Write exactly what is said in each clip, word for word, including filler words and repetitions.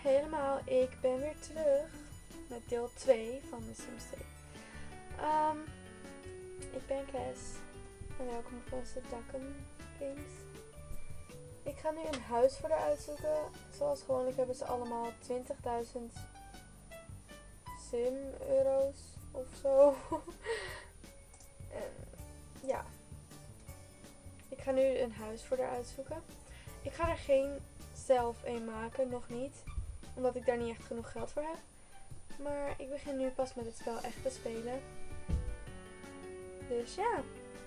helemaal. Ik ben weer terug met deel twee van de Sims twee. Um, ik ben Kes en welkom op onze Dakken Games. Ik ga nu een huis voor haar uitzoeken. Zoals gewoonlijk hebben ze allemaal twintigduizend sim euro's of zo. En ja, ik ga nu een huis voor haar uitzoeken. Ik ga er geen zelf een maken, nog niet. Omdat ik daar niet echt genoeg geld voor heb. Maar ik begin nu pas met het spel echt te spelen. Dus ja.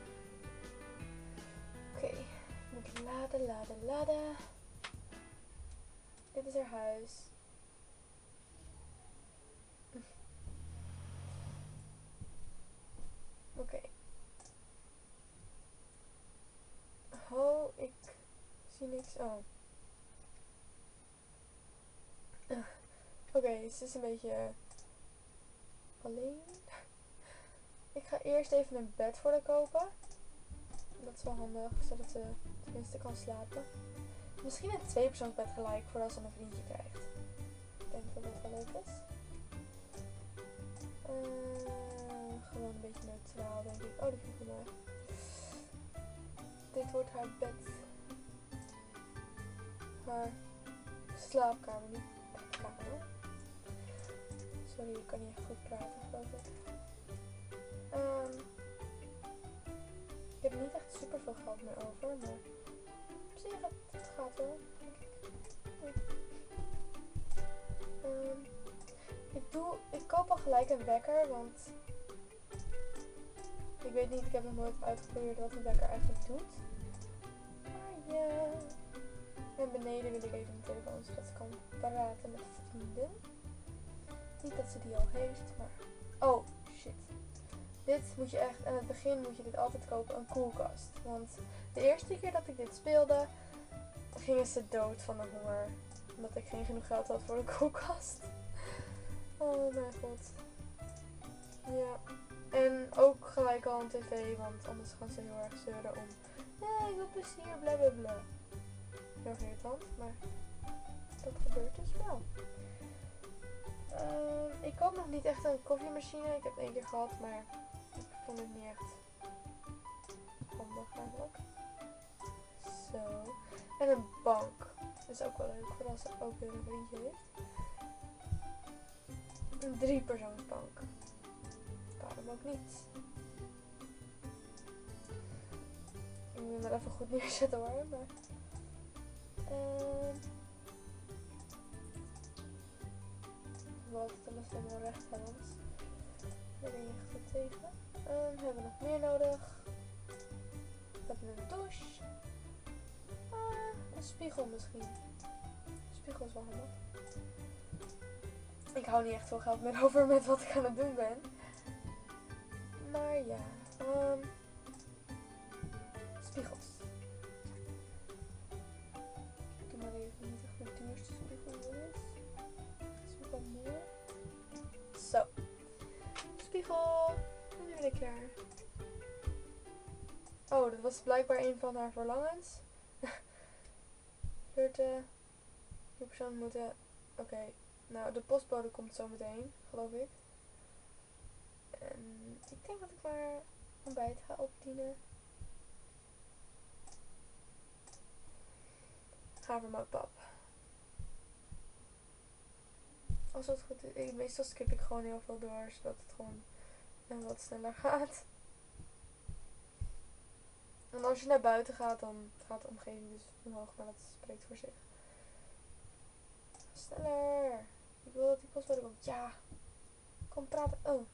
Oké, okay. Moet laden, laden, laden. Dit is haar huis. Oké. Okay. Oh, ik zie niks. Oh. Uh. Oké, okay, ze is een beetje alleen. Ik ga eerst even een bed voor haar kopen. Dat is wel handig, zodat ze tenminste kan slapen. Misschien een tweepersoonsbed gelijk, voor als ze een vriendje krijgt. Ik denk dat dat wel leuk is. Uh, gewoon een beetje neutraal, denk ik. Oh, die vind ik wel mooi. Dit wordt haar bed. Haar slaapkamer, niet bedkamer. Sorry, ik kan niet echt goed praten, geloof ik. Um, ik heb niet echt super veel geld meer over, maar op zich, het, het gaat wel, denk ik. Um, ik, doe, ik koop al gelijk een wekker, want ik weet niet, ik heb nog nooit uitgeprobeerd wat een wekker eigenlijk doet. Maar ja. En beneden wil ik even een telefoon, zodat ze kan praten met vrienden. Niet dat ze die al heeft, maar... Oh, shit. Dit moet je echt, aan het begin moet je dit altijd kopen, een koelkast. Want de eerste keer dat ik dit speelde, gingen ze dood van de honger. Omdat ik geen genoeg geld had voor een koelkast. Oh mijn god. Ja. En ook gelijk al een tv, want anders gaan ze heel erg zeuren om... Nee, ik wil plezier, bla bla bla. Heel irritant, maar dat gebeurt dus wel. Uh, ik koop nog niet echt een koffiemachine. Ik heb het één keer gehad, maar ik vond het niet echt handig eigenlijk. Zo. En een bank. Dat is ook wel leuk, voor als ze ook weer een vriendje heeft. Een driepersoonsbank. Waarom ook niet? Ik moet hem even goed neerzetten hoor, maar... Uh, wel altijd alles helemaal recht hebben. Daar ben je echt goed tegen. Um, hebben we nog meer nodig? We hebben een douche. Ah, een spiegel misschien. Een spiegel is wel handig. Ik hou niet echt veel geld meer over met wat ik aan het doen ben. Maar ja. Um, spiegels. Ik doe maar even niet echt de duurste spiegel is. Dat is wel mooi. Zo. Spiegel. En nu ben ik klaar. Oh, dat was blijkbaar een van haar verlangens. Flirten. Die persoon moeten... Oké. Okay. Nou, de postbode komt zo meteen, geloof ik. En ik denk dat ik maar ontbijt ga opdienen. Havermoutpap. Als het goed is, ik, meestal skip ik gewoon heel veel door, zodat het gewoon uh, wat sneller gaat. En als je naar buiten gaat, dan gaat de omgeving dus omhoog, maar dat spreekt voor zich. Sneller! Ik wil dat die postbode komt. Ja! Kom praten. Oh!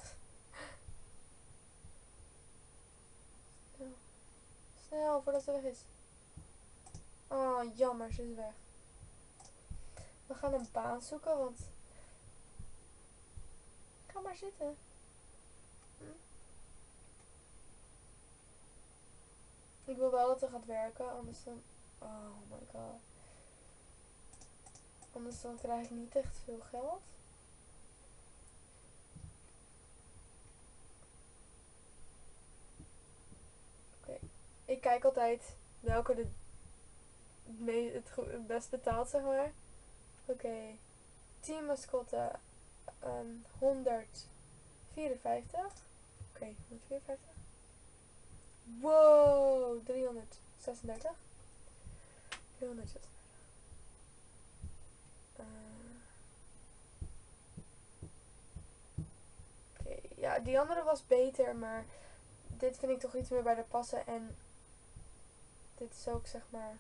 Snel. Snel, voordat ze weg is. Oh, jammer, ze is weg. We gaan een baan zoeken, want... Ga maar zitten. Hm? Ik wil wel dat ze gaat werken, anders dan... Oh my god. Anders dan krijg ik niet echt veel geld. Oké. Okay. Ik kijk altijd welke de, het, het best betaalt, zeg maar. Oké. Okay. Team mascotte um, honderdvierenvijftig. Oké, okay, honderdvierenvijftig. Wow, driehonderdzesendertig. driehonderdzesendertig. Uh, Oké, okay. Ja, die andere was beter, maar dit vind ik toch iets meer bij de passen. En dit is ook zeg maar...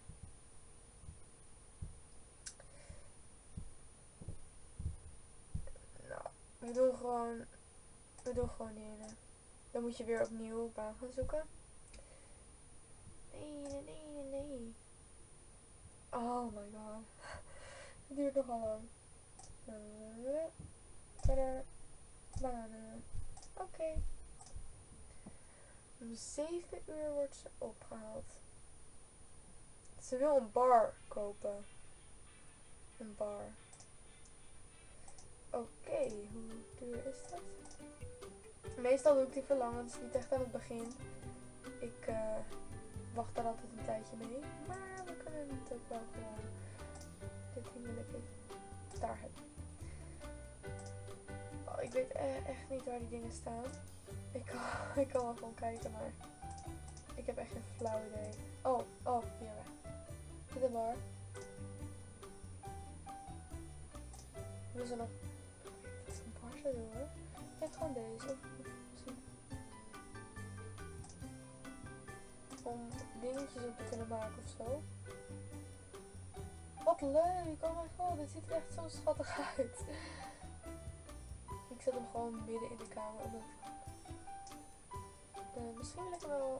Nou, we doen gewoon... We doen gewoon die ene. Dan moet je weer opnieuw baan gaan zoeken. Nee, nee, nee, nee, nee. Oh my god. Het duurt nogal lang. Verder. Bananen. Oké. Okay. Om zeven uur wordt ze opgehaald. Ze wil een bar kopen. Een bar. Oké, okay. Hoe duur is dat? Meestal doe ik die verlangens niet echt aan het begin. Ik uh, wacht daar altijd een tijdje mee. Maar we kunnen het ook wel gewoon. Dit ding wil ik even daar hebben. Oh, ik weet e echt niet waar die dingen staan. Ik kan, ik kan wel gewoon kijken, maar ik heb echt geen flauw idee. Oh, oh, hier weg. Dit is een bar. We zullen nog... Wat is een bar zo doen hoor? Ik heb gewoon deze. Of misschien... Om dingetjes op te kunnen maken of zo. Wat leuk! Oh my god, dit ziet er echt zo schattig uit. Ik zet hem gewoon midden in de kamer. Omdat uh, misschien wil ik hem wel...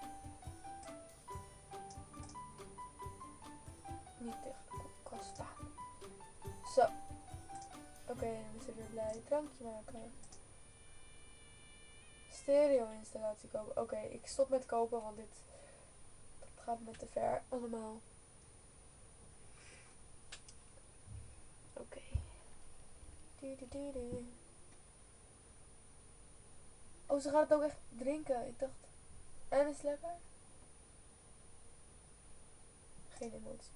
Niet tegen de koelkast staan. Zo. Oké, okay, dan is hij weer blij. Drankje maken. Stereo installatie kopen. Oké, okay, ik stop met kopen, want dit dat gaat me te ver allemaal. Oké. Okay. Oh, ze gaat het ook echt drinken. Ik dacht. En is het lekker? Geen emoties.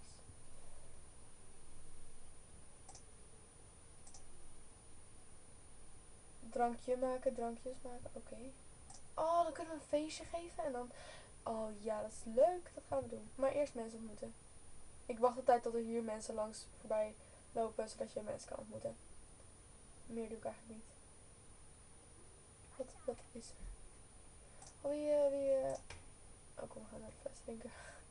Drankje maken, drankjes maken. Oké. Okay. Oh, dan kunnen we een feestje geven en dan... Oh ja, dat is leuk. Dat gaan we doen. Maar eerst mensen ontmoeten. Ik wacht altijd tot er hier mensen langs voorbij lopen, zodat je mensen kan ontmoeten. Meer doe ik eigenlijk niet. Wat, wat is er? Oh, wie, uh, wie... Uh... Oh, kom, we gaan naar de fles drinken.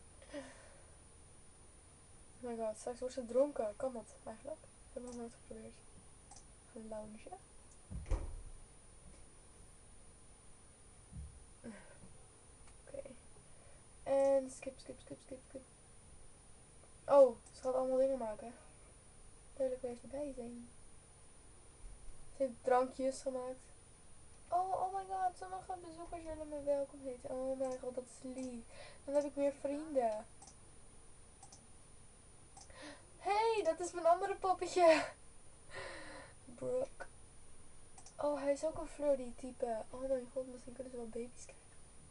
Oh my god, straks wordt ze dronken. Kan dat eigenlijk? Dat heb ik nog nooit geprobeerd. Gaan loungen. Oké. Okay. En skip, skip, skip, skip, skip. Oh, ze gaat allemaal dingen maken. Duidelijk weer even bij zijn. Ze heeft drankjes gemaakt. Oh, oh my god, sommige bezoekers willen me welkom heten. Oh my god, dat is lief. Dan heb ik weer vrienden. Hé, hey, dat is mijn andere poppetje. Brooke. Oh, hij is ook een flirty type. Oh my god, misschien kunnen ze wel baby's krijgen.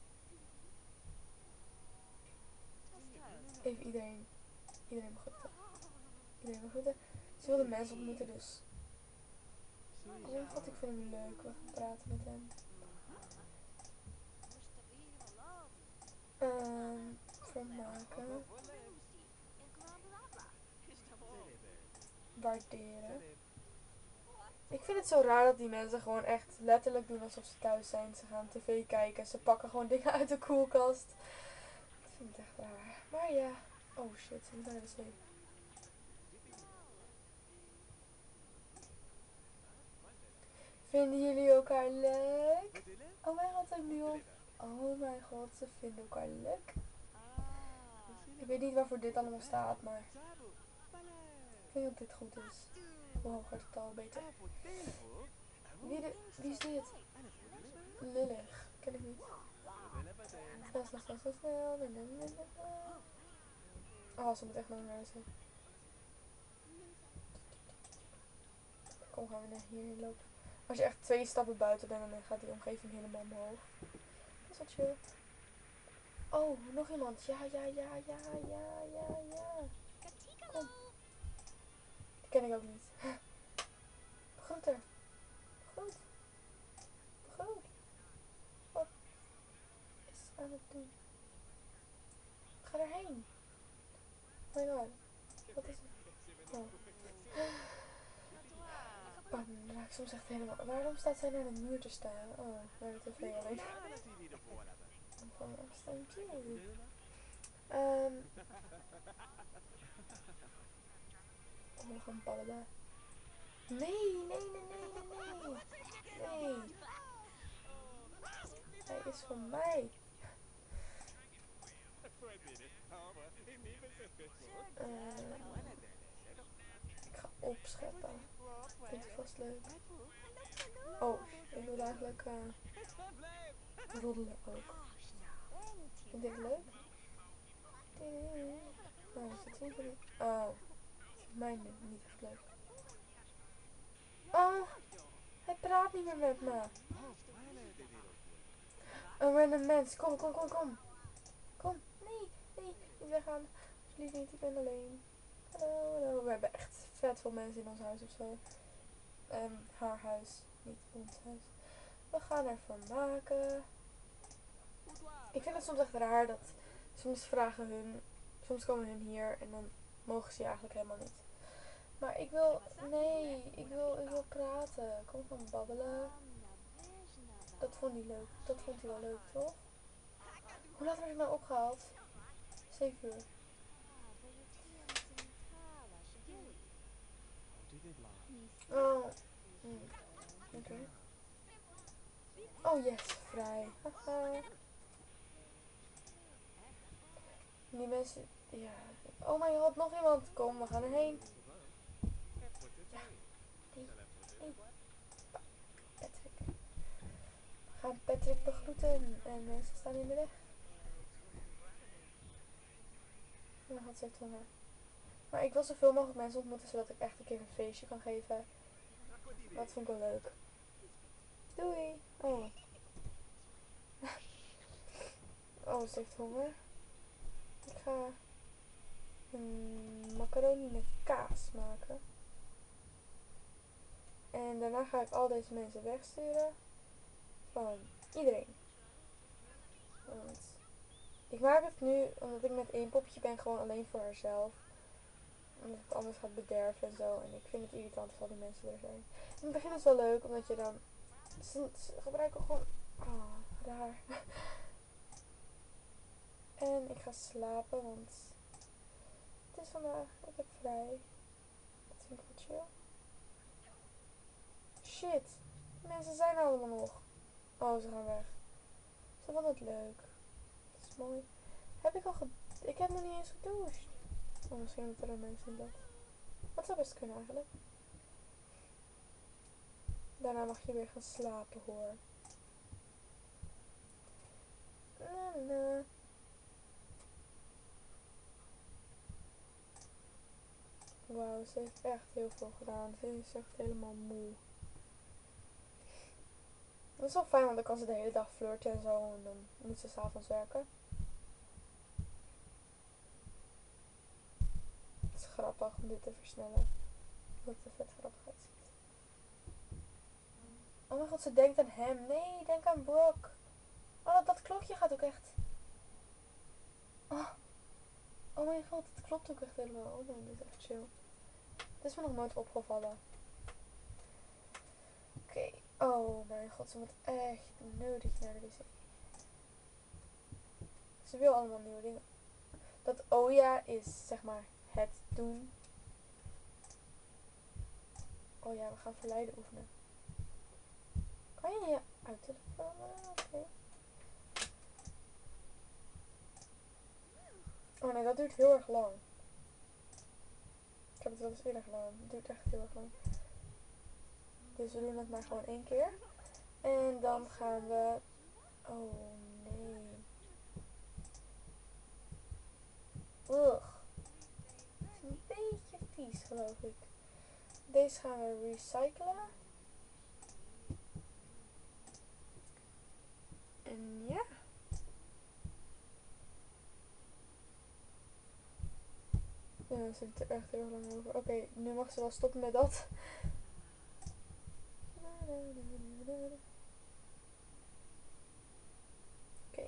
Even iedereen. Iedereen begroeten. Iedereen begroeten. Ze wilden mensen ontmoeten dus. Oh mijn god, ik vind hem leuk. We gaan praten met hem. Um, vermaken. Waarderen. Ik vind het zo raar dat die mensen gewoon echt letterlijk doen alsof ze thuis zijn. Ze gaan tv kijken. Ze pakken gewoon dingen uit de koelkast. Dat vind ik echt raar. Maar ja. Oh shit, ze moeten naar de wc. Vinden jullie elkaar leuk? Oh mijn god, een nu op. Oh mijn god, ze vinden elkaar leuk. Ik weet niet waarvoor dit allemaal staat, maar ik denk dat dit goed is. Hoe hoger het al, beter. Wie, de, wie is dit? Lillig. Ken ik niet. Snel, snel, snel, snel, snel. Oh, ze moet echt naar huis. Kom, gaan we naar hierheen lopen. Als je echt twee stappen buiten bent, dan gaat die omgeving helemaal omhoog. Dat is wat chill. Oh, nog iemand. Ja, ja, ja, ja, ja, ja, ja. Kom. Ik ik ook niet. Begroet er. Begroet. Begroet. Wat is het aan het doen? Ga erheen. Oh my god. Wat is het? Oh. Oh, dan raak ik soms echt helemaal... Waarom staat zij naar de muur te staan? Oh, naar de tv alleen. Van afstandje. Ehm... Oh, we gaan ballen. Nee, nee, nee, nee, nee, nee. Nee. Hij is van mij. Uh, ik ga opscheppen. Vindt u vast leuk? Oh, ik wil eigenlijk uh, roddelen ook. Vind je dit leuk? Oh, is het zien voor die? Oh, vindt mij niet echt leuk. Oh, hij praat niet meer met me. Een random mens. Kom, kom, kom, kom. Kom. Nee, nee, niet weggaan. Alsjeblieft niet, ik ben alleen. Hallo, hallo. We hebben echt vet veel mensen in ons huis ofzo. Um, haar huis, niet ons huis. We gaan ervan maken. Ik vind het soms echt raar dat soms vragen hun, soms komen hun hier en dan mogen ze je eigenlijk helemaal niet. Maar ik wil, nee, ik wil, ik wil praten. Kom van babbelen. Dat vond hij leuk. Dat vond hij wel leuk, toch? Hoe laat werd ik nou opgehaald? zeven uur. Oh. Hmm. Oké. Okay. Oh yes, vrij. Haha. Die mensen, ja. Oh mijn god, nog iemand. Kom, we gaan erheen. Ja. Nee, nee. Patrick. We gaan Patrick begroeten en mensen staan in de weg. Oh mijn god, ze heeft honger. Maar ik wil zoveel mogelijk mensen ontmoeten zodat ik echt een keer een feestje kan geven. Dat vind ik wel leuk. Doei. Oh. Oh, ze heeft honger. Ik ga een macaroni met kaas maken. En daarna ga ik al deze mensen wegsturen. Van iedereen. Want ik maak het nu, omdat ik met één poppetje ben, gewoon alleen voor haarzelf. Omdat het anders gaat bederven en zo. En ik vind het irritant als al die mensen er zijn. In het begin is het wel leuk, omdat je dan... Ze, ze gebruiken gewoon... Ah, raar. En ik ga slapen, want... Het is vandaag, ik heb vrij. Dat vind ik wel chill. Shit. Die mensen zijn er allemaal nog. Oh, ze gaan weg. Ze vonden het leuk. Dat is mooi. Heb ik al ge... Ik heb nog niet eens gedoucht. Oh, misschien moeten er mensen in bed. Dat zou best kunnen eigenlijk. Daarna mag je weer gaan slapen hoor. Na, na, na. Wauw, ze heeft echt heel veel gedaan. Ze is echt helemaal moe. Dat is wel fijn, want dan kan ze de hele dag flirten en zo. En dan moet ze 's avonds werken. Het is grappig om dit te versnellen. Omdat het er vet grappig uitziet. Oh mijn god, ze denkt aan hem. Nee, denk aan Brooke. Oh, dat, dat klokje gaat ook echt. Oh. Oh mijn god, het klopt ook echt helemaal. Oh nee, dit is echt chill. Dit is me nog nooit opgevallen. Oké. Okay. Oh mijn god, ze moet echt nodig naar de wc. Ze wil allemaal nieuwe dingen. Dat Oya is zeg maar het doen. Oh ja, we gaan verleiden oefenen. Kan je je uittelefonen? Oké. Okay. Oh nee, dat duurt heel erg lang. Ik heb het wel eens eerder gedaan. Het duurt echt heel erg lang. Dus we doen het maar gewoon één keer. En dan gaan we... Oh nee. Ugh. Het is een beetje vies geloof ik. Deze gaan we recyclen. En ja. Uh, ze doet er echt heel lang over. Oké, okay, nu mag ze wel stoppen met dat. Oké. Okay.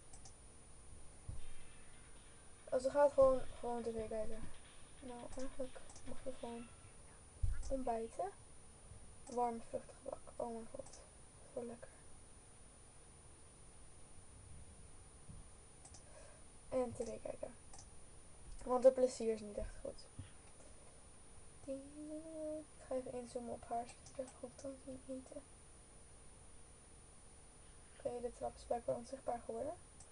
Oh, ze gaat gewoon, gewoon tv kijken. Nou, eigenlijk mag je gewoon ontbijten. Warm vruchtgebak. Oh mijn god. Zo lekker. En tv kijken. Want het plezier is niet echt goed. Ik ga even inzoomen op haar, zodat ik echt goed kan zien eten. Oké, okay, de trap is blijkbaar onzichtbaar geworden.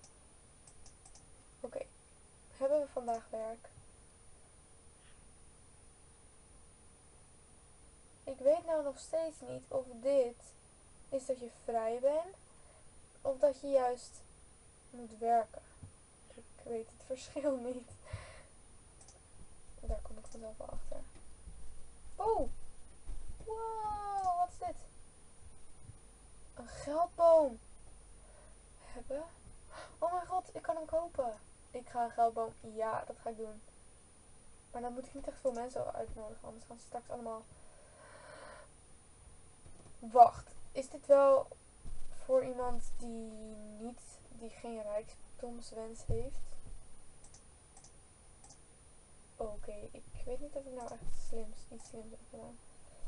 Oké, okay. Hebben we vandaag werk? Ik weet nou nog steeds niet of dit is dat je vrij bent, of dat je juist moet werken. Ik weet het verschil niet. Daar kom ik vanzelf wel achter. Oh! Wow, wat is dit? Een geldboom. Hebben? Oh mijn god, ik kan hem kopen. Ik ga een geldboom. Ja, dat ga ik doen. Maar dan moet ik niet echt veel mensen uitnodigen, anders gaan ze straks allemaal... Wacht, is dit wel voor iemand die niet, die geen rijkdomswens heeft? Oké, okay, ik weet niet of ik nou echt slims, iets slims heb gedaan.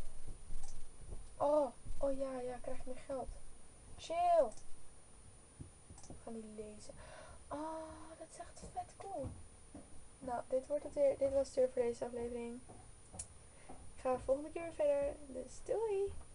Oh, oh ja, ja, krijg ik meer geld. Chill. Ik ga niet lezen. Oh, dat is echt vet cool. Nou, dit wordt het weer. Dit was het weer voor deze aflevering. Ik ga volgende keer weer verder. Dus doei!